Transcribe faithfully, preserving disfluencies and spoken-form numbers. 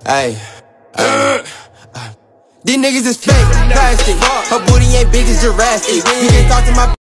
Ay, ay. These niggas is fake, plastic. Her booty ain't big as Jurassic. You can talk to my